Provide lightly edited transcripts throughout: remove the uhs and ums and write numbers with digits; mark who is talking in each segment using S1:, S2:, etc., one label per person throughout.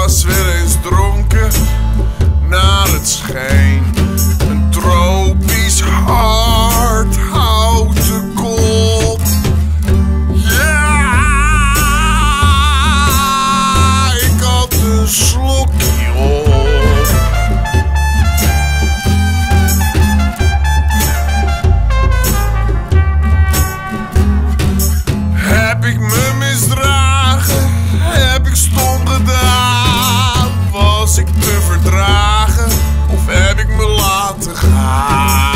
S1: was weer eens dronken naar het scheen. Een tropisch hart houten kop. Ja, ik had een slokje op. Heb ik me misdragen? Heb ik stom gedaan? Was ik te verdragen? Of heb ik me laten gaan?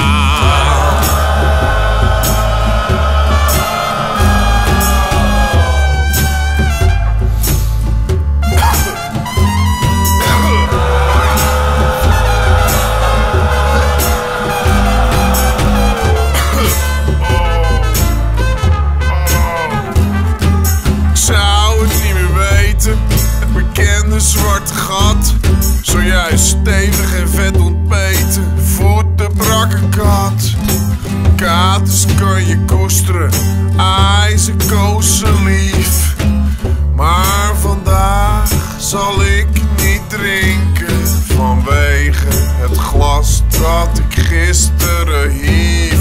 S1: Het bekende zwarte gat, zojuist stevig en vet ontbeten, voeten brakke kat. Katers kan je koesteren, ijzer kozen lief. Maar vandaag zal ik niet drinken, vanwege het glas dat ik gisteren hief.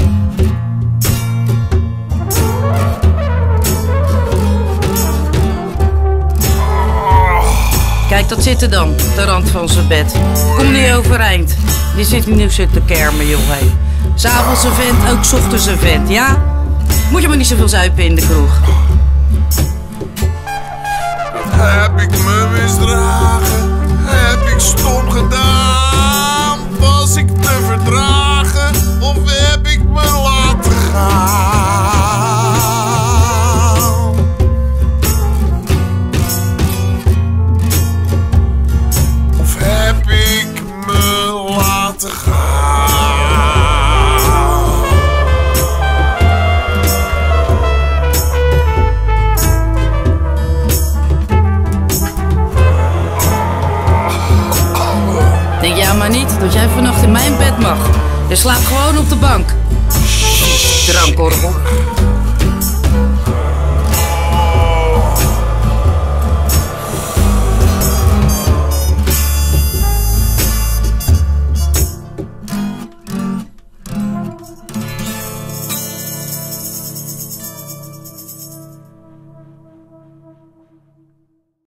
S2: Kijk, dat zit er dan, de rand van zijn bed. Kom niet overeind. Die zit nu zo te kermen, joh. Hey. 'S Avonds een vent, ook 's ochtends een vent, ja? Moet je maar niet zoveel zuipen in de kroeg.
S1: Heb ik me misdragen? Heb ik stom gedaan? Was ik te verdragen? Of heb ik me laten gaan? Of heb ik me laten gaan?
S2: Denk jij maar niet dat jij vannacht in mijn bed mag. Je slaapt gewoon op de bank. Drankorgel.